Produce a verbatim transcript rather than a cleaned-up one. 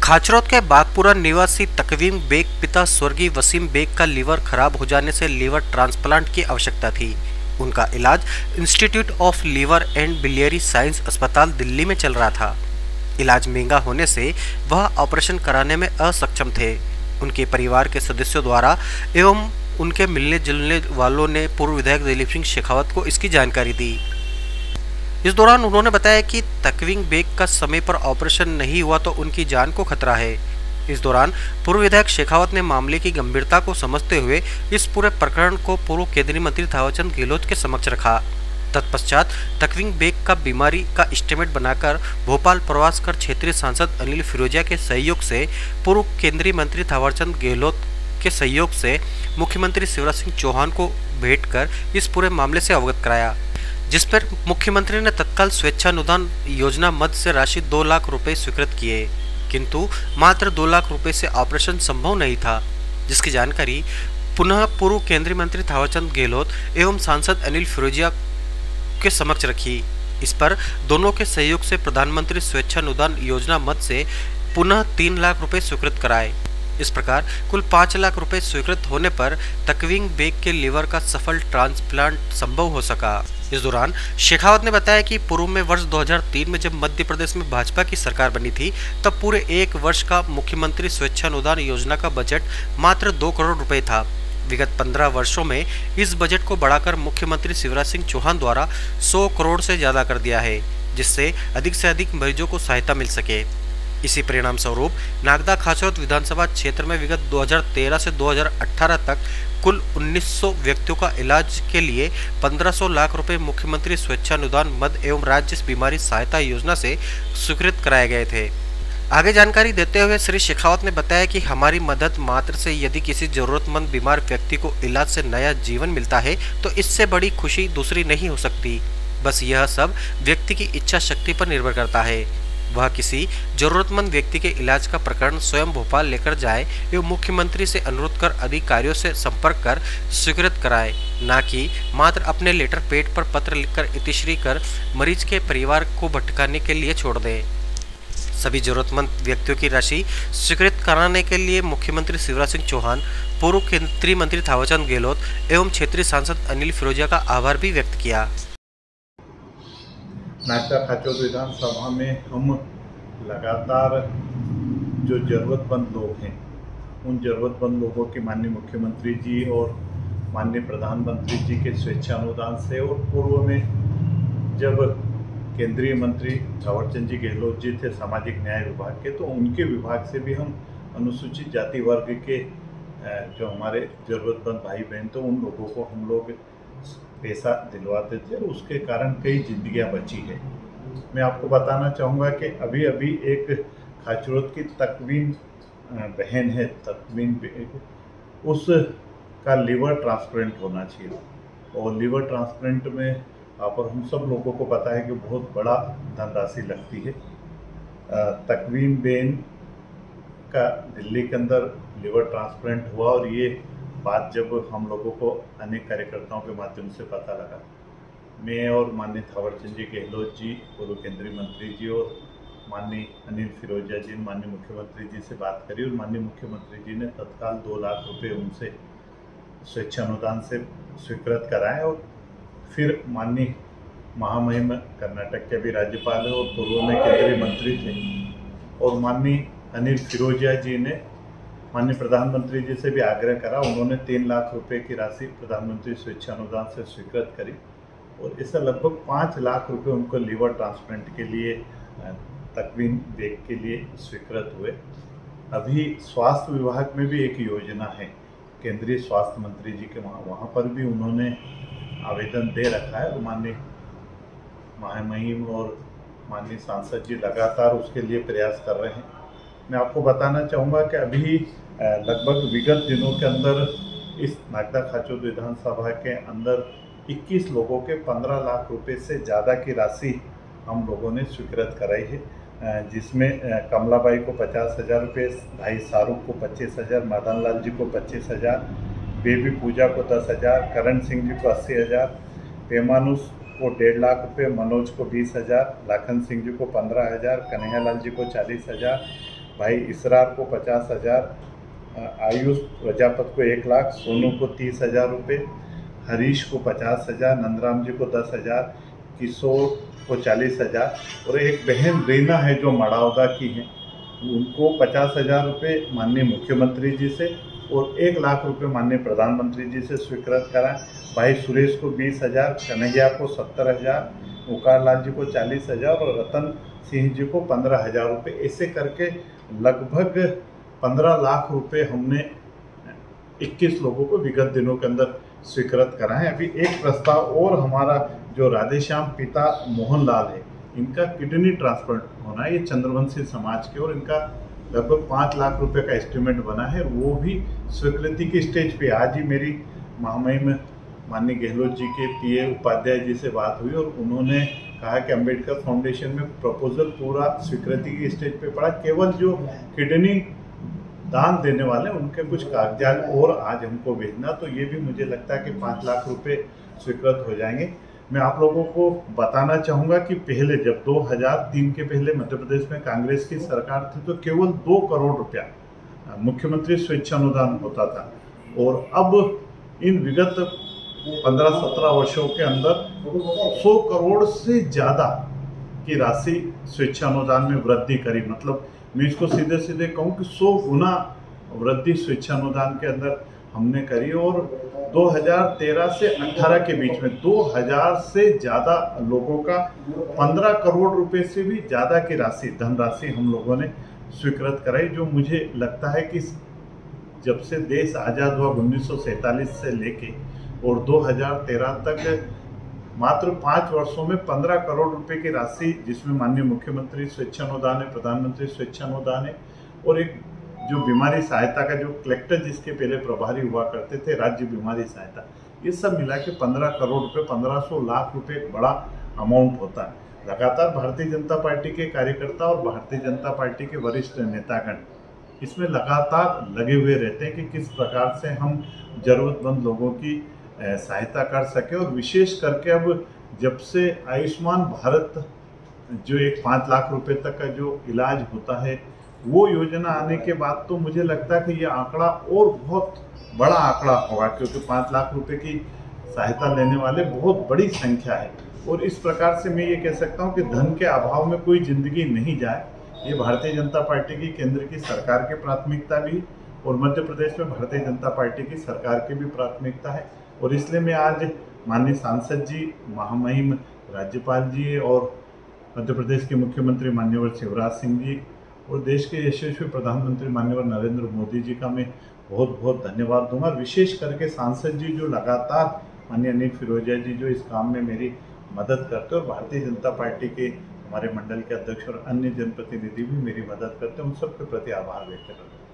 खाचरौद के बागपुरा निवासी तकवीम बेग पिता स्वर्गीय वसीम बेग का लीवर खराब हो जाने से लीवर ट्रांसप्लांट की आवश्यकता थी। उनका इलाज institute of liver and biliary science अस्पताल दिल्ली में चल रहा था। इलाज महंगा होने से वह ऑपरेशन कराने में असक्षम थे। उनके परिवार के सदस्यों द्वारा एवं उनके मिलने जुलने वालों ने पूर्व विधायक दिलीप सिंह शेखावत को इसकी जानकारी दी। इस दौरान उन्होंने बताया कि तकवीम बेग का समय पर ऑपरेशन नहीं हुआ तो उनकी जान को खतरा है। इस दौरान पूर्व विधायक शेखावत ने मामले की गंभीरता को समझते हुए इस पूरे प्रकरण को पूर्व केंद्रीय मंत्री थावरचंद गहलोत के समक्ष रखा। तत्पश्चात तकवीम बेग का बीमारी का एस्टीमेट बनाकर भोपाल प्रवास कर क्षेत्रीय सांसद अनिल फिरोजिया के सहयोग से पूर्व केंद्रीय मंत्री थावरचंद गहलोत के सहयोग से मुख्यमंत्री शिवराज सिंह चौहान को भेंट कर इस पूरे मामले से अवगत कराया, जिस पर मुख्यमंत्री ने तत्काल स्वेच्छानुदान योजना मद से राशि दो लाख रुपए स्वीकृत किए, किंतु मात्र दो लाख रुपए से ऑपरेशन संभव नहीं था, जिसकी जानकारी पुनः पूर्व केंद्रीय मंत्री थावरचंद गहलोत एवं सांसद अनिल फिरोजिया के समक्ष रखी। इस पर दोनों के सहयोग से प्रधानमंत्री स्वेच्छानुदान योजना मद से पुनः तीन लाख रुपए स्वीकृत कराए। इस प्रकार कुल पाँच लाख रुपए स्वीकृत होने पर तकवीम बेग के लीवर का सफल ट्रांसप्लांट संभव हो सका। इस दौरान शेखावत ने बताया कि पूर्व में वर्ष दो हज़ार तीन में जब मध्य प्रदेश में भाजपा की सरकार बनी थी, तब पूरे एक वर्ष का मुख्यमंत्री स्वेच्छानुदान योजना का बजट मात्र दो करोड़ रुपए था। विगत पंद्रह वर्षों में इस बजट को बढ़ाकर मुख्यमंत्री शिवराज सिंह चौहान द्वारा सौ करोड़ से ज्यादा कर दिया है, जिससे अधिक से अधिक मरीजों को सहायता मिल सके। इसी परिणाम स्वरूप नागदा खाचरौद विधानसभा क्षेत्र में विगत दो हज़ार तेरह से दो हज़ार अठारह तक कुल उन्नीस सौ व्यक्तियों का इलाज के लिए पंद्रह सौ लाख रुपए मुख्यमंत्री स्वेच्छानुदान मद एवं राज्य बीमारी सहायता योजना से स्वीकृत कराए गए थे। आगे जानकारी देते हुए श्री शेखावत ने बताया कि हमारी मदद मात्र से यदि किसी जरूरतमंद बीमार व्यक्ति को इलाज से नया जीवन मिलता है तो इससे बड़ी खुशी दूसरी नहीं हो सकती। बस यह सब व्यक्ति की इच्छा शक्ति पर निर्भर करता है। वह किसी जरूरतमंद व्यक्ति के इलाज का प्रकरण स्वयं भोपाल लेकर जाए एवं मुख्यमंत्री से अनुरोध कर अधिकारियों से संपर्क कर स्वीकृत कराए, न कि मात्र अपने लेटर पेड पर पत्र लिखकर इतिश्री कर मरीज के परिवार को भटकाने के लिए छोड़ दें। सभी जरूरतमंद व्यक्तियों की राशि स्वीकृत कराने के लिए मुख्यमंत्री शिवराज सिंह चौहान, पूर्व केंद्रीय मंत्री थावरचंद गहलोत एवं क्षेत्रीय सांसद अनिल फिरोजिया का आभार भी व्यक्त किया। नागदा खाचरौद विधानसभा में हम लगातार जो ज़रूरतमंद लोग हैं उन ज़रूरतमंद लोगों की माननीय मुख्यमंत्री जी और माननीय प्रधानमंत्री जी के स्वेच्छानुदान से, और पूर्व में जब केंद्रीय मंत्री थावरचंद जी गहलोत जी थे सामाजिक न्याय विभाग के, तो उनके विभाग से भी हम अनुसूचित जाति वर्ग के जो हमारे ज़रूरतमंद भाई बहन तो उन लोगों को हम लोग पैसा दिलवाते थे, उसके कारण कई जिंदगियां बची है। मैं आपको बताना चाहूँगा कि अभी अभी एक खाचरौद की तकवीम बहन है, तकवीम उस का लीवर ट्रांसप्लांट होना चाहिए, और लीवर ट्रांसप्लांट में आप और हम सब लोगों को पता है कि बहुत बड़ा धनराशि लगती है। तकवीम बहन का दिल्ली के अंदर लीवर ट्रांसप्लांट हुआ, और ये बात जब हम लोगों को अनेक कार्यकर्ताओं के माध्यम से पता लगा, मैं और माननीय थावरचंद जी गहलोत जी, पूर्व केंद्रीय मंत्री जी और माननीय अनिल फिरोजिया जी, माननीय मुख्यमंत्री जी से बात करी, और माननीय मुख्यमंत्री जी ने तत्काल दो लाख रुपए उनसे स्वेच्छानुदान से स्वीकृत कराए, और फिर माननीय महामहिम कर्नाटक के भी राज्यपाल है और पूर्व में केंद्रीय मंत्री थे, और माननीय अनिल फिरोजिया जी ने माननीय प्रधानमंत्री जी से भी आग्रह करा। उन्होंने तीन लाख रुपए की राशि प्रधानमंत्री स्वेच्छानुदान से स्वीकृत करी, और इससे लगभग पाँच लाख रुपए उनको लीवर ट्रांसप्लांट के लिए तकवीम बेग के लिए स्वीकृत हुए। अभी स्वास्थ्य विभाग में भी एक योजना है, केंद्रीय स्वास्थ्य मंत्री जी के वहाँ वहाँ पर भी उन्होंने आवेदन दे रखा है, और माननीय महामहिम और माननीय सांसद जी लगातार उसके लिए प्रयास कर रहे हैं। मैं आपको बताना चाहूँगा कि अभी लगभग विगत दिनों के अंदर इस नागदा खाचरौद विधानसभा के अंदर इक्कीस लोगों के पंद्रह लाख रुपए से ज़्यादा की राशि हम लोगों ने स्वीकृत कराई है, जिसमें कमलाबाई को पचास हज़ार रुपये, भाई शाहरुख को पच्चीस हज़ार, मदन लाल जी को पच्चीस हज़ार, बेबी पूजा को दस हज़ार, करण सिंह जी को अस्सी हज़ार, पेमानुस को डेढ़ लाख रुपए, मनोज को बीस हज़ार, लाखन सिंह जी को पंद्रह हज़ार, कन्हैया लाल जी को चालीस हज़ार, भाई इसरार को पचास हज़ार, आयुष प्रजापत को एक लाख, सोनू को तीस हज़ार रुपये, हरीश को पचास हज़ार, नंदराम जी को दस हज़ार, किशोर को चालीस हज़ार और एक बहन रीना है जो मड़ावदा की हैं, उनको पचास हज़ार रुपये माननीय मुख्यमंत्री जी से और एक लाख रुपए माननीय प्रधानमंत्री जी से स्वीकृत कराएं। भाई सुरेश को बीस हज़ार, कन्हैया को सत्तर हज़ार, उकार लाल जी को चालीस हज़ार और रतन सिंह जी को पंद्रह हज़ार रुपये, ऐसे करके लगभग पंद्रह लाख रुपए हमने इक्कीस लोगों को विगत दिनों के अंदर स्वीकृत करा है। अभी एक प्रस्ताव और हमारा जो राधेश्याम पिता मोहनलाल है, इनका किडनी ट्रांसप्लांट होना है, ये चंद्रवंशी समाज के, और इनका लगभग पाँच लाख रुपए का एस्टिमेट बना है, वो भी स्वीकृति की स्टेज पे। आज ही मेरी महामहिम माननीय गहलोत जी के पीए उपाध्याय जी से बात हुई और उन्होंने कहा कि अंबेडकर फाउंडेशन में प्रपोजल पूरा स्वीकृति की स्टेज पे पड़ा, केवल जो किडनी दान देने वाले उनके कुछ कागजात और आज हमको भेजना, तो ये भी मुझे लगता है कि पाँच लाख रुपए स्वीकृत हो जाएंगे। मैं आप लोगों को बताना चाहूँगा कि पहले जब दो हज़ार तीन के पहले मध्य प्रदेश में कांग्रेस की सरकार थी तो केवल दो करोड़ रुपया मुख्यमंत्री स्वेच्छानुदान होता था, और अब इन विगत पंद्रह सत्रह वर्षों के अंदर सौ करोड़ से ज़्यादा की राशि स्वेच्छानुदान में वृद्धि करी। मतलब मैं इसको सीधे सीधे कहूँ कि सौ गुना वृद्धि स्वेच्छानुदान के अंदर हमने करी, और दो हज़ार तेरह से अठारह के बीच में दो हज़ार से ज़्यादा लोगों का पंद्रह करोड़ रुपए से भी ज़्यादा की राशि धनराशि हम लोगों ने स्वीकृत कराई, जो मुझे लगता है कि जब से देश आज़ाद हुआ उन्नीस सौ सैंतालीस से लेके और दो हज़ार तेरह तक मात्र पाँच वर्षों में पंद्रह करोड़ रुपए की राशि, जिसमें माननीय मुख्यमंत्री स्वेच्छानुदान है, प्रधानमंत्री स्वेच्छानुदान है, और एक जो बीमारी सहायता का जो कलेक्टर जिसके पहले प्रभारी हुआ करते थे, राज्य बीमारी सहायता, ये सब मिला के पंद्रह करोड़ रुपए, पंद्रह सौ लाख रुपए एक बड़ा अमाउंट होता है। लगातार भारतीय जनता पार्टी के कार्यकर्ता और भारतीय जनता पार्टी के वरिष्ठ नेतागण इसमें लगातार लगे हुए रहते हैं कि किस प्रकार से हम जरूरतमंद लोगों की सहायता कर सके, और विशेष करके अब जब से आयुष्मान भारत जो एक पाँच लाख रुपए तक का जो इलाज होता है वो योजना आने के बाद तो मुझे लगता है कि ये आंकड़ा और बहुत बड़ा आंकड़ा होगा, क्योंकि पाँच लाख रुपए की सहायता लेने वाले बहुत बड़ी संख्या है। और इस प्रकार से मैं ये कह सकता हूँ कि धन के अभाव में कोई जिंदगी नहीं जाए, ये भारतीय जनता पार्टी की केंद्र की सरकार की प्राथमिकता भी, और मध्य प्रदेश में भारतीय जनता पार्टी की सरकार की भी प्राथमिकता है। और इसलिए मैं आज माननीय सांसद जी, महामहिम राज्यपाल जी और मध्य प्रदेश के मुख्यमंत्री माननीय शिवराज सिंह जी और देश के यशस्वी प्रधानमंत्री माननीय नरेंद्र मोदी जी का मैं बहुत बहुत धन्यवाद दूंगा। विशेष करके सांसद जी जो लगातार, माननीय अनिल फिरोजिया जी जो इस काम में मेरी मदद करते हैं, और भारतीय जनता पार्टी के हमारे मंडल के अध्यक्ष और अन्य जनप्रतिनिधि भी मेरी मदद करते हैं, उन सबके प्रति आभार व्यक्त करते हैं।